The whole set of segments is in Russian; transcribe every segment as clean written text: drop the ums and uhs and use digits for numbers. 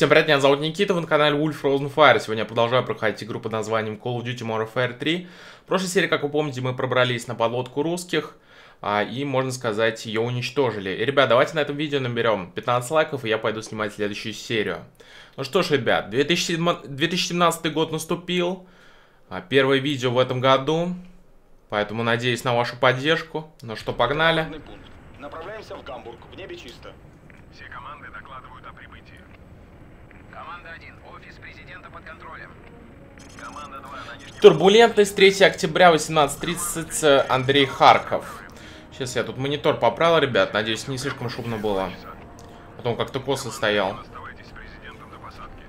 Всем привет, меня зовут Никита, вы на канале Wolf Frozen Fire. Сегодня я продолжаю проходить игру под названием Call of Duty Modern Warfare 3. В прошлой серии, как вы помните, мы пробрались на подлодку русских и, можно сказать, ее уничтожили. И, ребят, давайте на этом видео наберем 15 лайков, и я пойду снимать следующую серию. Ну что ж, ребят, 2017 год наступил, первое видео в этом году, поэтому надеюсь на вашу поддержку. Ну что, погнали. Направляемся в Гамбург, в небе чисто. Все команды докладывают о прибытии. Команда 1, офис президента под контролем. Команда 2 на нижнем... Турбулентность, 3 октября, 18:30, Андрей Харков. Сейчас я тут монитор поправил, ребят, надеюсь, не слишком шумно было. Потом как-то косо стоял. Оставайтесь с президентом до посадки.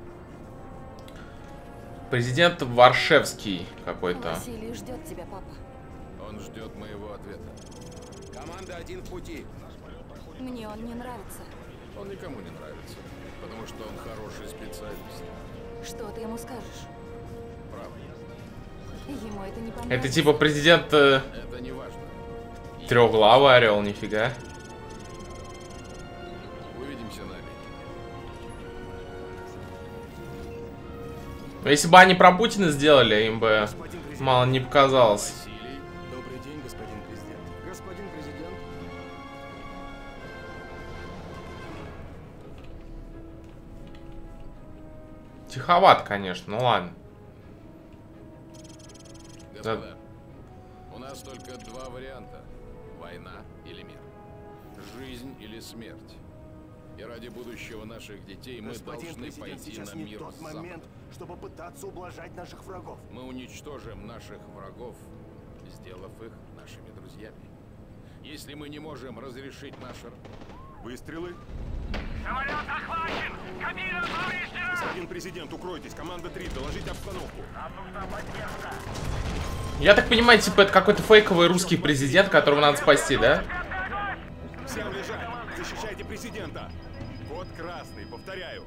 Президент Варшевский какой-то. Василий ждет тебя, папа. Он ждет моего ответа. Команда 1 в пути. Мне он не нравится. Он никому не нравится, потому что он хороший специалист. Что ты ему скажешь? Правда. Ему это не Это понравится. типа президент Это не важно. трехглавый орел, нифига. Увидимся на месте. Но если бы они про Путина сделали, им бы мало не показалось. Василий, Добрый день, господин президент. Господин президент. Тиховат, конечно, ну ладно. господа, у нас только два варианта. Война или мир. Жизнь или смерть. И ради будущего наших детей мы Господин должны президент, пойти сейчас на не мир тот с момент, Западом. чтобы пытаться ублажать наших врагов. Мы уничтожим наших врагов, сделав их нашими друзьями. Если мы не можем разрешить наше... Выстрелы. Самолет захвачен! Кабина повреждена! Господин президент, укройтесь. Команда 3, доложите обстановку. Я так понимаю, типа это какой-то фейковый русский президент, которого надо спасти, да? Всем лежать. Защищайте президента. Вот красный, повторяю.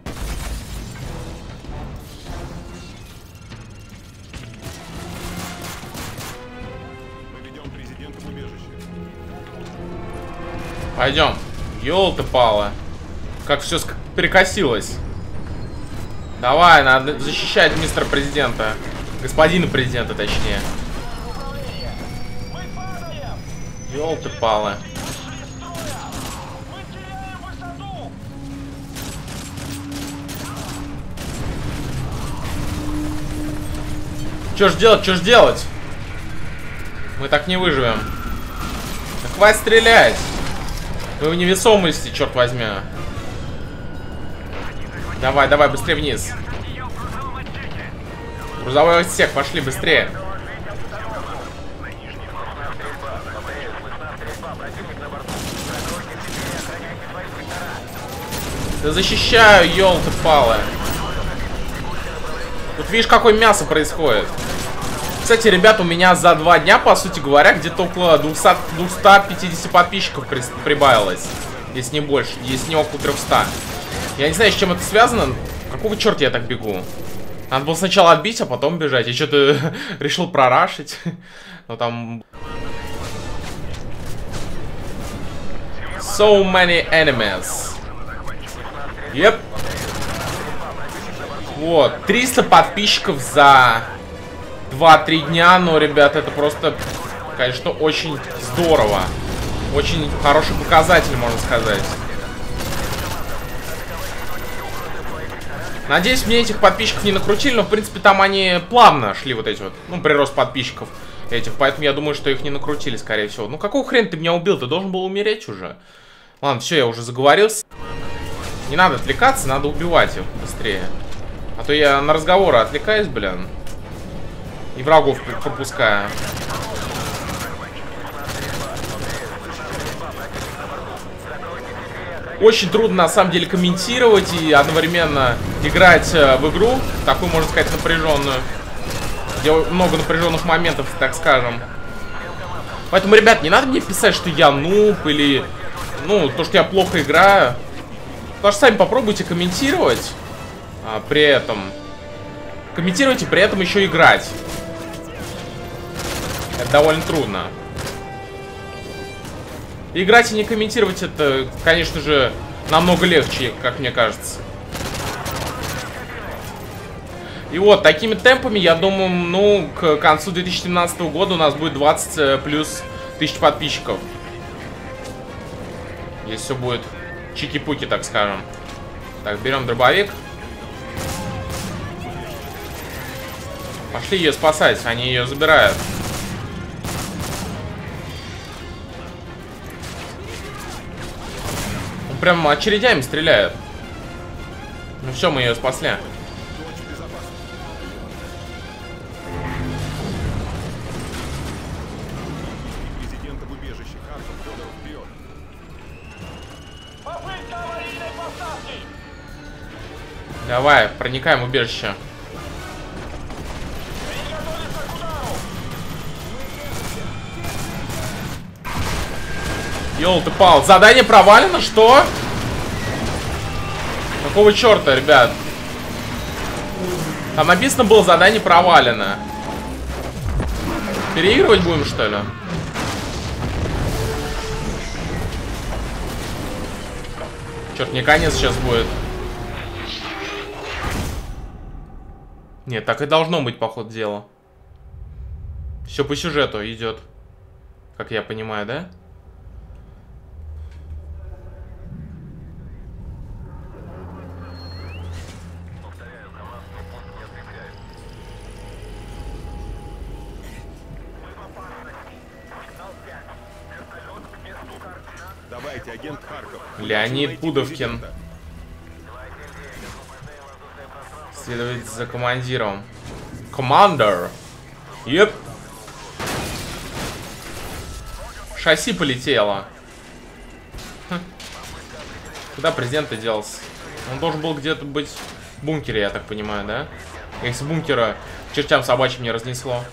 Мы ведем президента в убежище. Пойдем. Ёлы-ты-палы. Как все перекосилось. Давай, надо защищать мистера президента. Господина президента, точнее. Ёлы-ты-палы. Чё ж делать, чё ж делать? Мы так не выживем. Да хватит стрелять. Вы в невесомости, черт возьми. Давай, давай, быстрее вниз. Грузовой отсек, пошли быстрее. Да защищаю, ёлки-палы. Тут видишь, какое мясо происходит. Кстати, ребят, у меня за 2 дня, по сути говоря, где-то около 250 подписчиков прибавилось. Если не больше, если не около 300. Я не знаю, с чем это связано. Какого черта я так бегу? Надо было сначала отбить, а потом бежать. Я что-то решил прорашить. Но там... So many enemies. Yep. Вот, 300 подписчиков за 2-3 дня, но, ребят, это просто, конечно, очень здорово. Очень хороший показатель, можно сказать. Надеюсь, мне этих подписчиков не накрутили, но, в принципе, там они плавно шли, вот эти вот, ну, прирост подписчиков этих, поэтому я думаю, что их не накрутили, скорее всего. Ну, какого хрена ты меня убил? Ты должен был умереть уже. Ладно, все, я уже заговорился. Не надо отвлекаться, надо убивать их быстрее. А то я на разговоры отвлекаюсь, блин. И врагов пропускаю. Очень трудно, на самом деле, комментировать и одновременно играть в игру. Такую, можно сказать, напряженную. Где много напряженных моментов, так скажем. Поэтому, ребят, не надо мне писать, что я нуб или... Ну, то, что я плохо играю. Потому что сами попробуйте комментировать при этом. Комментируйте, при этом еще играть. Это довольно трудно. Играть и не комментировать это, конечно же, намного легче, как мне кажется. И вот, такими темпами, я думаю, ну, к концу 2017 года у нас будет 20 плюс тысяч подписчиков. Если все будет чики-пуки, так скажем. Так, берем дробовик. Пошли ее спасать, они ее забирают. Он прям очередями стреляет. Ну все, мы ее спасли. Президента в убежище. Харков, Федоров, вперед. Давай, проникаем в убежище. Ёлы-ты-пал, задание провалено, что? Какого черта, ребят? Там написано было задание провалено. Переигрывать будем, что ли? Черт, не конец сейчас будет. Нет, так и должно быть, по ходу дела. Все по сюжету идет. Как я понимаю, да? Давайте, агент Харков. Леонид Найти Пудовкин. президента. Следовать за командиром. Командер. Еп. Шасси полетело. Хм. Куда президент-то делся? Он должен был где-то быть в бункере, я так понимаю, да? Если бункера чертям собачьим не разнесло.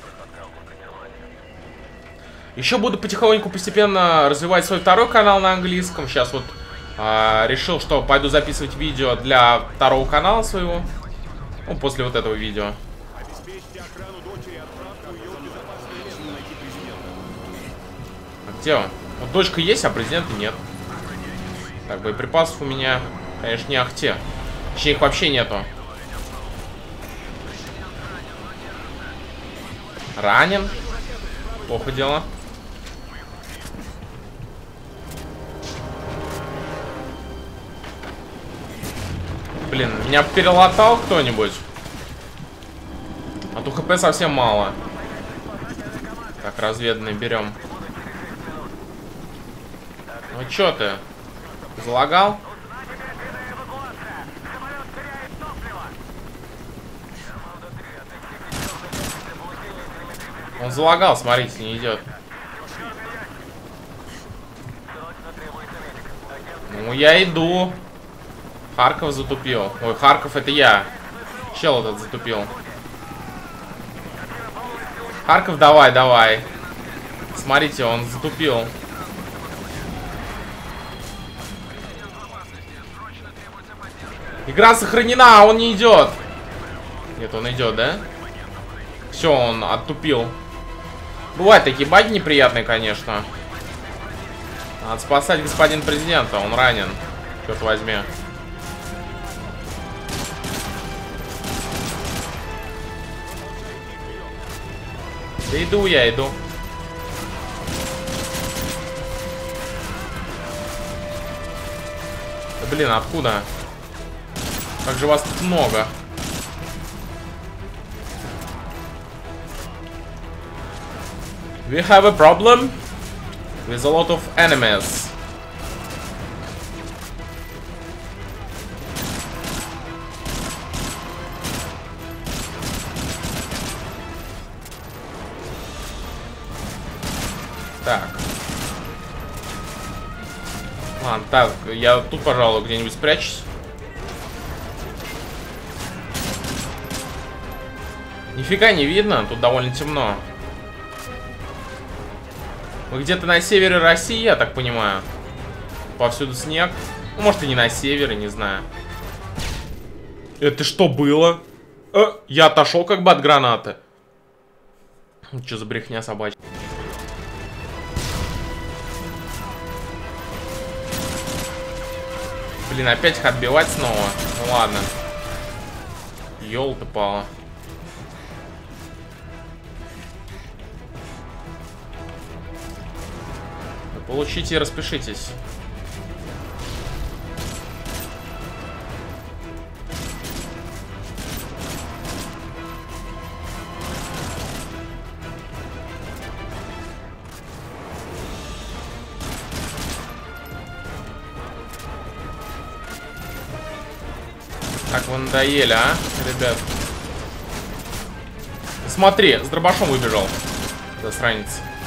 Еще буду потихоньку, постепенно развивать свой второй канал на английском. Сейчас вот решил, что пойду записывать видео для второго канала своего. Ну, после вот этого видео. Обеспечьте охрану дочери, отправку ее в безопасное место, найти президента. А где он? Вот дочка есть, а президента нет. Так, боеприпасов у меня, конечно, не ахте. Точнее, их вообще нету. Ранен. Плохо дело. Блин, меня перелатал кто-нибудь? А то хп совсем мало. Так, разведанный берем. Ну чё ты? Залагал? Он залагал, смотрите, не идет. Ну я иду. Харков затупил. Ой, Харков это я. Чел этот затупил. Харков, давай, давай. Смотрите, он затупил. Игра сохранена, а он не идет. Нет, он идет, да? Все, он оттупил. Бывают такие баги неприятные, конечно. Надо спасать господин президента, он ранен. Черт возьми. Да иду я, иду. Да блин, откуда? Как же вас тут много? We have a problem with a lot of enemies. Так. Ладно, так, я тут, пожалуй, где-нибудь спрячусь. Нифига не видно, тут довольно темно. Вы где-то на севере России, я так понимаю. Повсюду снег. Ну, может, и не на севере, не знаю. Это что было? Я отошел как бы от гранаты. Что за брехня собачья? Блин, опять их отбивать снова? Ну ладно. Ёлка-пала. Получите и распишитесь. Так, вы надоели, а, ребят? Смотри, с дробашом выбежал. Засранец.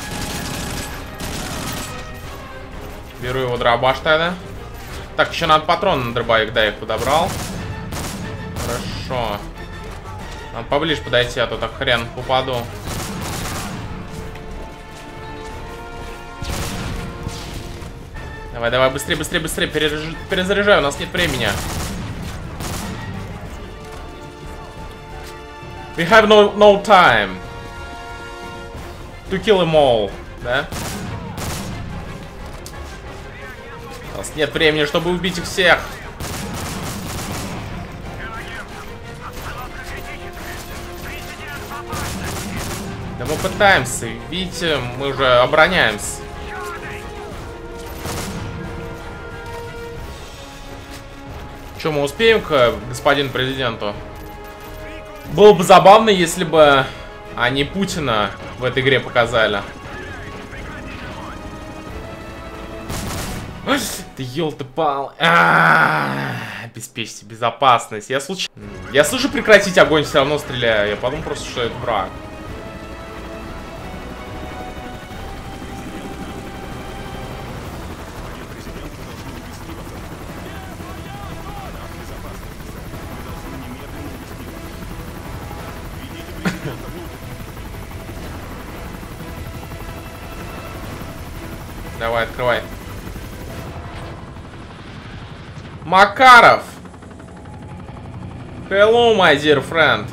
Беру его дробаш тогда. Так, еще надо патроны на дробовик, да, я их подобрал. Хорошо. Надо поближе подойти, а то так хрен упаду. Давай, давай, быстрее, быстрее, быстрее. Перезаряжай, у нас нет времени. We have no time to kill them all, да? У нас нет времени, чтобы убить их всех. Да мы пытаемся, видите, мы уже обороняемся. Что, мы успеем к господину президенту? Было бы забавно, если бы они Путина в этой игре показали. Ты ёлты-пал. Обеспечьте безопасность. Я слышу прекратить огонь, все равно стреляю. Я подумал просто, что это враг. Давай, открывай. Макаров! Hello, my dear friend.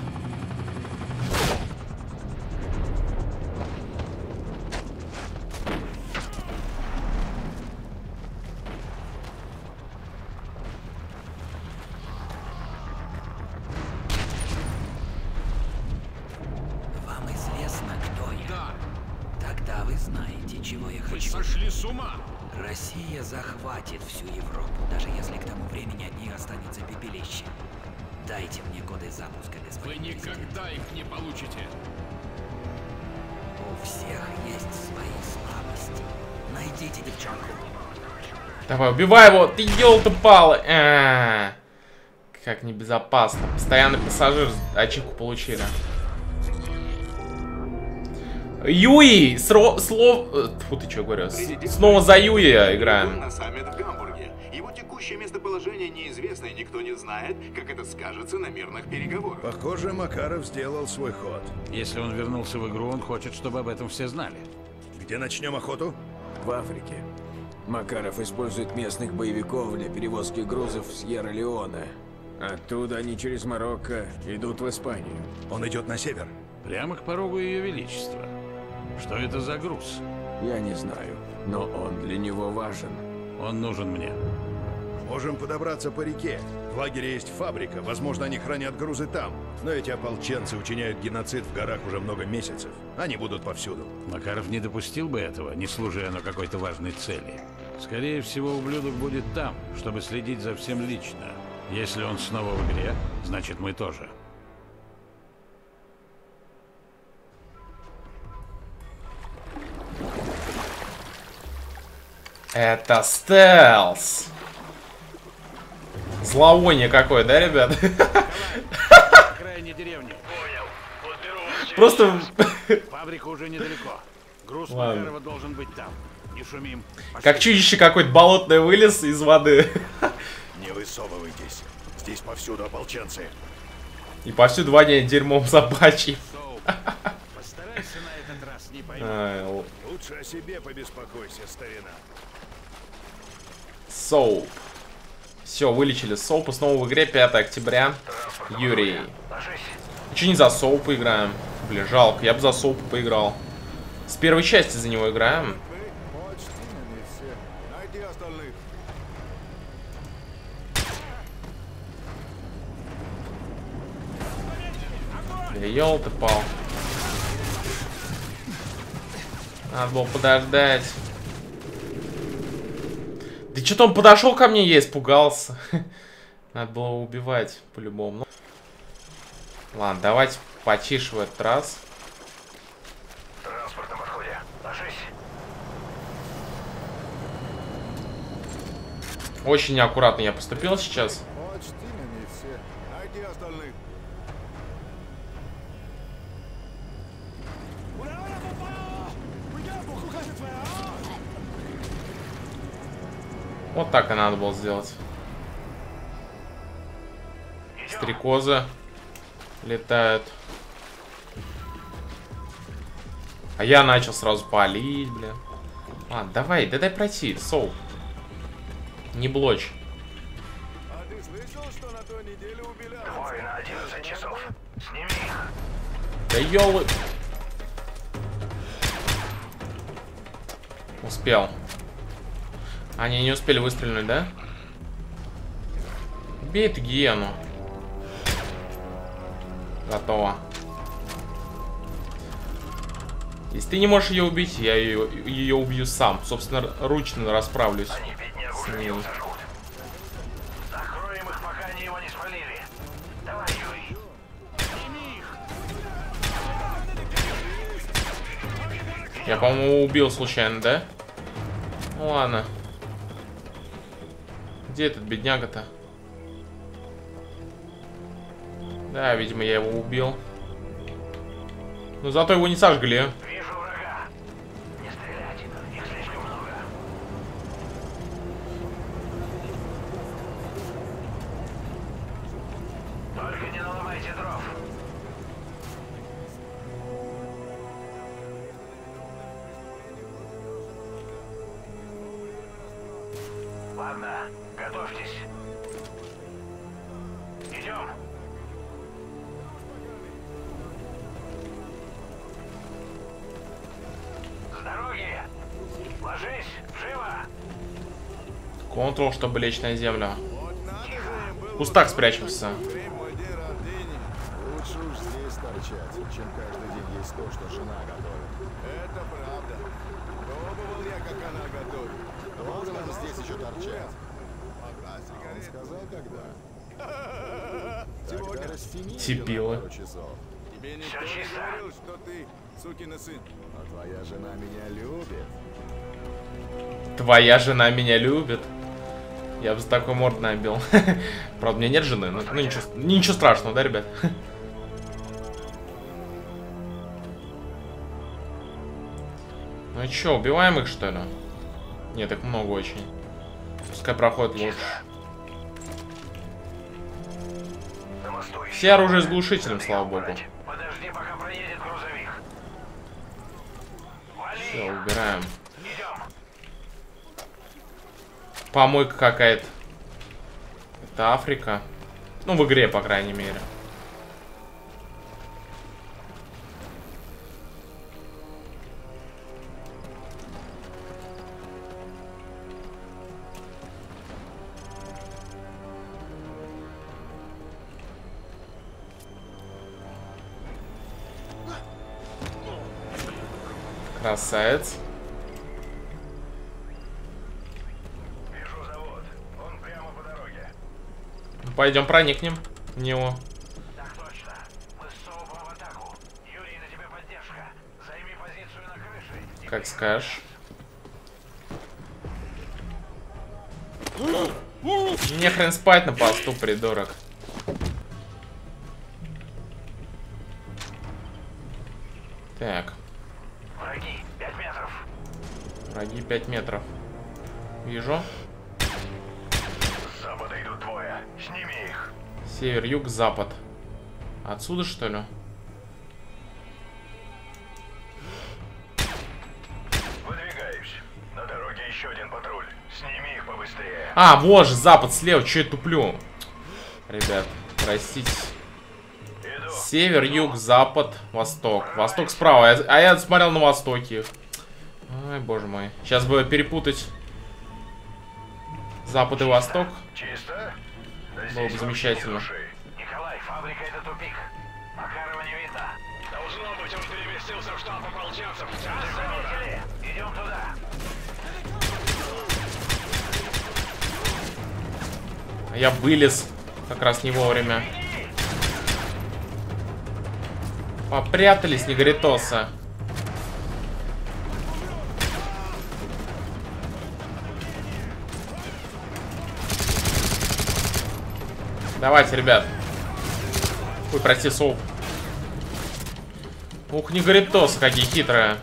Вам известно, кто я? Да, Тогда вы знаете, чего я вы хочу. сошли с ума. Россия захватит всю Европу, даже если к тому времени от нее останется пепелище. Дайте мне коды запуска, Вы господин президент. никогда их не получите. У всех есть свои слабости. Найдите девчонку. Давай, убивай его! Ты ёлты-палы! Как небезопасно. Постоянный пассажир. Ачивку получили. Юи! Фу, ты что говорю? Снова за Юи играем. На саммит в Гамбурге. Его текущее местоположение неизвестно, и никто не знает, как это скажется на мирных переговорах. Похоже, Макаров сделал свой ход. Если он вернулся в игру, он хочет, чтобы об этом все знали. Где начнем охоту? В Африке. Макаров использует местных боевиков для перевозки грузов с Сьерра-Леоне. Оттуда они через Марокко идут в Испанию. Он идет на север. Прямо к порогу Ее Величества. Что это за груз? Я не знаю, но он для него важен. Он нужен мне. Можем подобраться по реке. В лагере есть фабрика, возможно, они хранят грузы там. Но эти ополченцы учиняют геноцид в горах уже много месяцев. Они будут повсюду. Макаров не допустил бы этого, не служа на какой-то важной цели. Скорее всего, ублюдок будет там, чтобы следить за всем лично. Если он снова в игре, значит мы тоже. Это стелс. Зловоние какое, да, ребят? На крайней деревне. Просто... Фабрика уже недалеко. Груз Ладно. Макарова должен быть там. Не шумим. Пошли. Как чудище какое-то болотное вылез из воды. Не высовывайтесь. Здесь повсюду ополченцы. И повсюду воняет дерьмом собачьим. Соуп. Постарайся на этот раз не поймать. Лучше о себе побеспокойся, старина. Соуп. Все, вылечили Соупа. Снова в игре 5 октября. Юрий. Че не за Соупа играем? Бля, жалко. Я бы за Соупа поиграл. С первой части за него играем. Почти на месте. Найди остальных. Бля, ёлты-пал. Надо было подождать. Что-то он подошел ко мне, я испугался. Надо было убивать по-любому. Ладно, давайте потише в этот раз. Транспорт на подходе. Ложись. Очень неаккуратно я поступил сейчас. Почти на ней все. Найди остальных. Вот так и надо было сделать. Стрекозы летают. А я начал сразу палить, блин. Ладно, давай, дай пройти, Соул. Не блочь. А ты слышал, что на той неделе убили? Двое на 11 часов. Сними их. Да ёлы. Успел. Они не успели выстрелить, да? Бей эту гиену. Готово. Если ты не можешь ее убить, я ее убью сам. Собственно, ручно расправлюсь Они беднягу с ней. живьем сожгут. Закроем их, пока они его не спалили. Давай, Юрий. Сними их. Я, по-моему, убил случайно, да? Ну ладно. Где этот бедняга-то? Да, видимо, я его убил. Но зато его не сожгли. Вижу врага. Не стрелять. Их слишком много. Только не наломайте дров. Ладно, готовьтесь. Идем. С дороги. Ложись, живо. Контрол, чтобы лечь на землю. В кустах спрячемся. Мой день рождения. Лучше уж здесь торчать, чем каждый день есть то, что жена готовит. Это правда. Пробовал я, как она готовит. Долго надо здесь еще торчать. Он сказал, когда? Сегодня растяни Дебилы. пару часов. Тебе никто не говорил, что ты сукин сын. А твоя жена меня любит. Твоя жена меня любит. Я бы за такой морд набил. Правда, у меня нет жены. Ну ничего страшного, да, ребят? Ну чё, убиваем их, что ли? Нет, их много очень. Пускай проходит лучше. Все оружие с глушителем, слава богу. Подожди, пока проедет грузовик. Все, убираем. Помойка какая-то. Это Африка. Ну, в игре, по крайней мере. Красавец. Вижу завод. Он прямо по дороге. Пойдем проникнем в него. Так точно. Мы с Соупом в атаку. Юрий, на тебе поддержка. Займи позицию на крыше. Как скажешь. Не хрен спать на посту, придурок. Так. Враги, 5 метров. Враги 5 метров. Вижу. С запада идут двое. Сними их. Север, юг, запад. Отсюда, что ли? Выдвигаюсь. На дороге еще один патруль. Сними их побыстрее. А, вот же, запад, слева. Че я туплю? Ребят, простите. Север, юг, запад, восток. Восток справа. А я смотрел на востоке. Ай, боже мой. Сейчас бы перепутать запад и восток. Чисто? Было бы замечательно. Николай, фабрика это тупик. Макарова не видно. Должно быть, он переместился в штаб ополченцев. Нас заметили. Идем туда. Я вылез как раз не вовремя. Попрятались, негритосы. Давайте, ребят. Ой, прости, соуп. Ух, негритосы какие хитрые.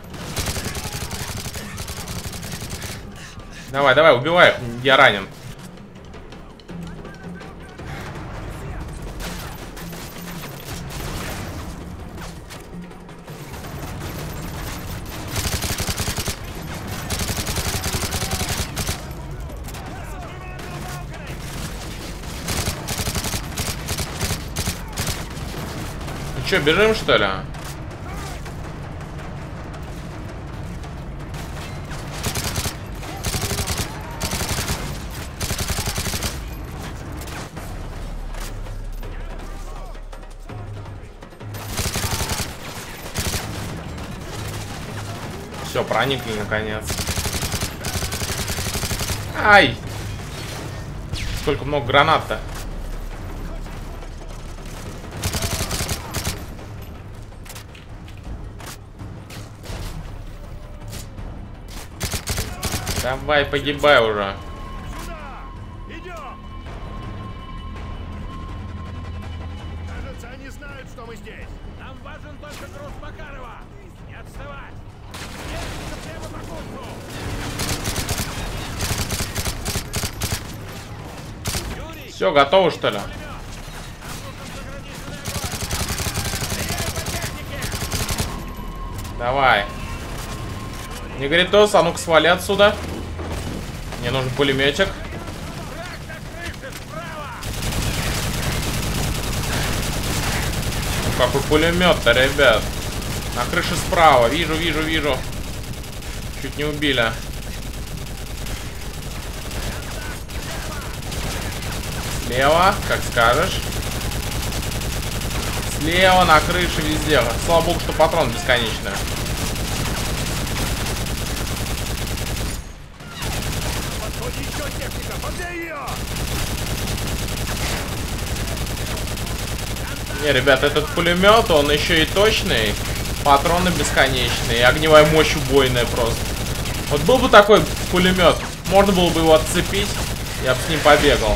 Давай, давай, убивай их. Я ранен. Ну что, бежим, что ли? Все, проникли наконец. Ай! Сколько много гранат-то. Давай, погибай уже. Кажется, они знают, что мы здесь. Нам важен только груз Макарова. Не отставать. Едем прямо по курсу. Юрий, Все, готово, что ли? Давай. Негритос, а ну-ка свали отсюда. Мне нужен пулеметик. Ну, какой пулемет-то, ребят. На крыше справа. Вижу, вижу, вижу. Чуть не убили. Слева, как скажешь. Слева, на крыше, везде. Слава богу, что патрон бесконечный. Не, ребят, этот пулемет, он еще и точный. Патроны бесконечные. Огневая мощь убойная просто. Вот был бы такой пулемет, можно было бы его отцепить. Я бы с ним побегал.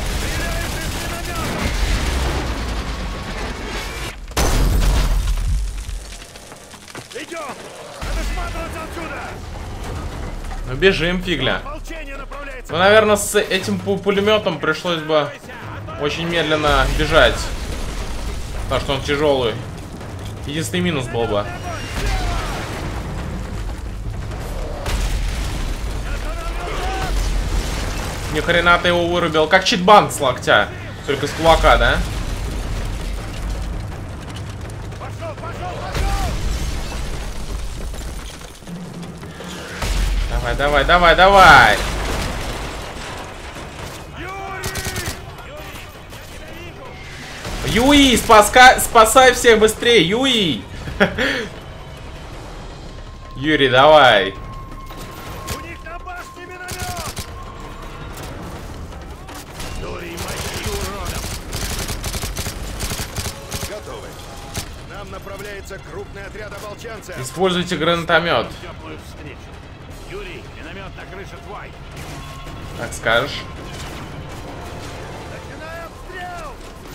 Ну бежим, фигля. Ну, наверное, с этим пулеметом пришлось бы очень медленно бежать. Потому что он тяжелый. Единственный минус был бы. Ни хрена ты его вырубил. Как читбан с локтя. Только с кулака, да? Давай, давай, давай, давай. Юи, спасай всех быстрее, Юи. Юрий, давай. У них на башне миномет! Готовы. Нам направляется крупный отряд ополченцев. Используйте гранатомет. теплую встречу. Юрий, миномет на крыше твой. Как скажешь. Начинаем обстрел!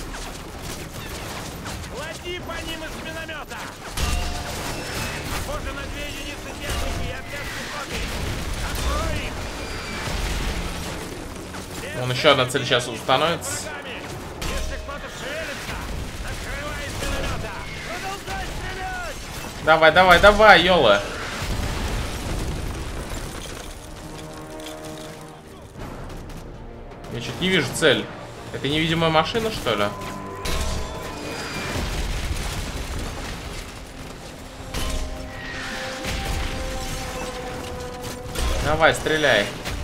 Клади по ним из миномета. Похоже на 2 единицы техники и отряд пехоты. Открой их. Вон еще одна цель сейчас установится. Если кто-то шевелится, открывай из миномета. Продолжай стрелять! Давай, давай, давай, ёла. Я чуть не вижу цель. Это невидимая машина, что ли? Давай, стреляй.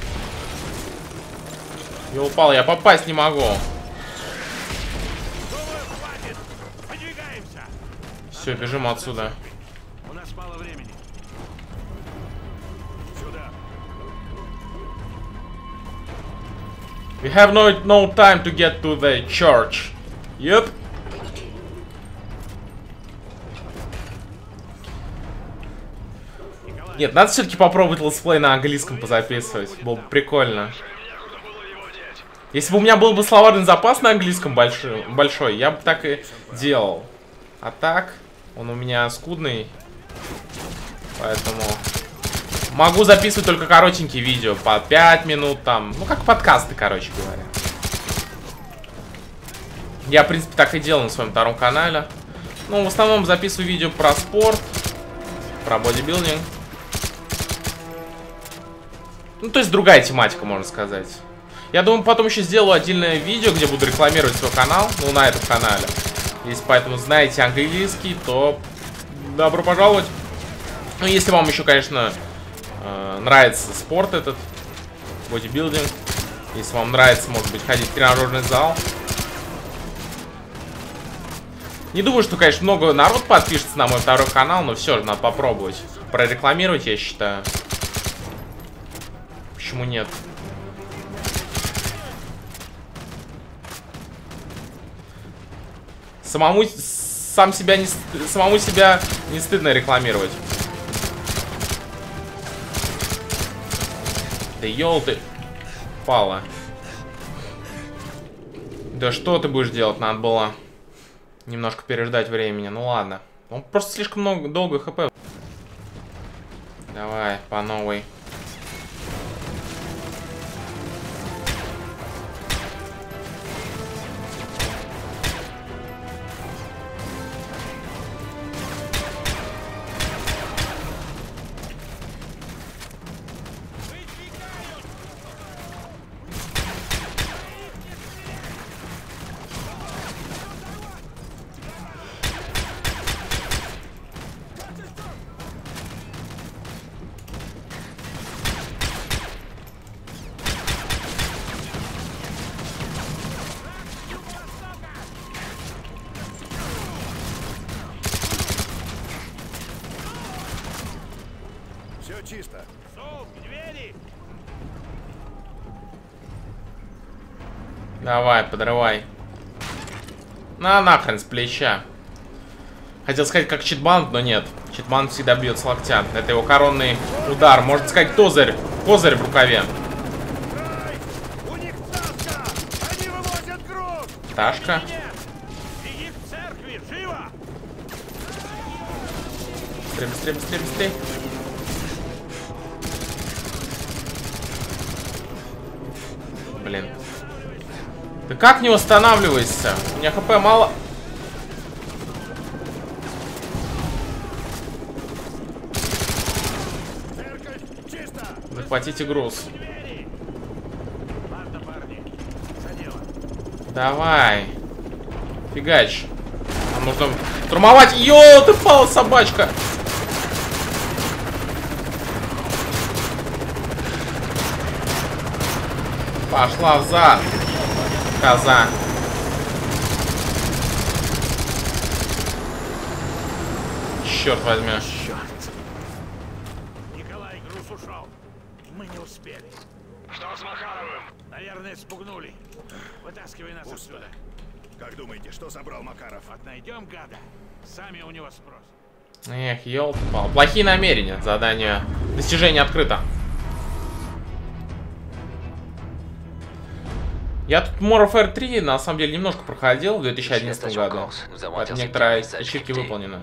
Я упал, я попасть не могу. Думаю, хватит. Выдвигаемся. Все, бежим отсюда. У нас мало времени. Сюда. We have no time to get to the church. Yep. Нет, надо все-таки попробовать летсплей на английском позаписывать. Было бы прикольно. Если бы у меня был бы словарный запас на английском большой, я бы так и делал. А так, он у меня скудный. Поэтому могу записывать только коротенькие видео. По 5 минут там. Ну, как подкасты, короче говоря. Я, в принципе, так и делал на своем втором канале. Ну, в основном записываю видео про спорт. Про бодибилдинг. Ну, то есть другая тематика, можно сказать. Я думаю, потом еще сделаю отдельное видео, где буду рекламировать свой канал. Ну, на этом канале. Если поэтому знаете английский, то добро пожаловать. Ну, если вам еще, конечно, нравится спорт этот, бодибилдинг. Если вам нравится, может быть, ходить в тренажерный зал. Не думаю, что, конечно, много народ подпишется на мой второй канал, но все же надо попробовать прорекламировать, я считаю. Почему нет? Самому себя не стыдно рекламировать. Да ёл ты пала. Да что ты будешь делать? Надо было немножко переждать времени. Ну ладно. Он просто слишком долго хп. Давай, по новой. Все чисто. Давай, подрывай. На нахрен с плеча. Хотел сказать как читбанд, но нет. Читбанд всегда бьет с локтя. Это его коронный удар. Можно сказать козырь. Козырь в рукаве. Ташка. Быстрее, быстрее, быстрее, быстрее. Блин. Ты как не восстанавливаешься? У меня хп мало. Захватите груз. Давай. Фигач. Нам нужно штурмовать. Йо, ты пала, собачка. Пошла взад. Коза. Черт возьми. Черт. Николай, груз ушел. Мы не успели. Что с Макаровым? Наверное, спугнули. Вытаскивай нас отсюда. Как думаете, что забрал Макаров? Вот найдем гада. Сами у него спросим. Эх, ёлки-пал. Плохие намерения. Задание. Достижение открыто. Я тут Modern Warfare 3 на самом деле немножко проходил в 2011 году. Поэтому некоторые ачивки выполнены.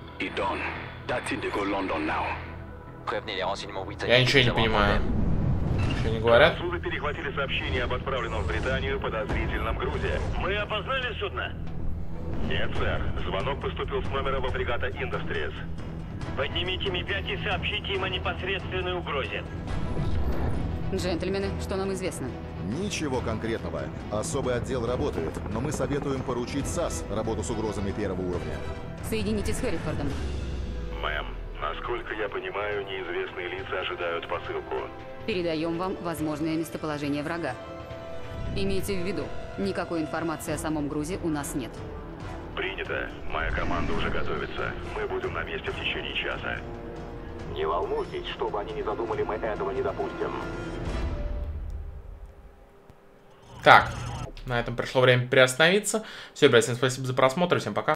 Я ничего не понимаю. Что не говорят? Французы перехватили сообщение об отправленном в Британию подозрительном грузе. Вы опознали судно? Нет, сэр. Звонок поступил с номера во фрегата Industries. Поднимите Ми-5 и сообщите им о непосредственной угрозе. Джентльмены, что нам известно? Ничего конкретного. Особый отдел работает, но мы советуем поручить САС работу с угрозами первого уровня. Соедините с Хэррифордом. Мэм, насколько я понимаю, неизвестные лица ожидают посылку. Передаем вам возможное местоположение врага. Имейте в виду, никакой информации о самом грузе у нас нет. Принято. Моя команда уже готовится. Мы будем на месте в течение часа. Не волнуйтесь, что бы они ни задумали, мы этого не допустим. Так, на этом пришло время приостановиться. Все, ребят, всем спасибо за просмотр, всем пока.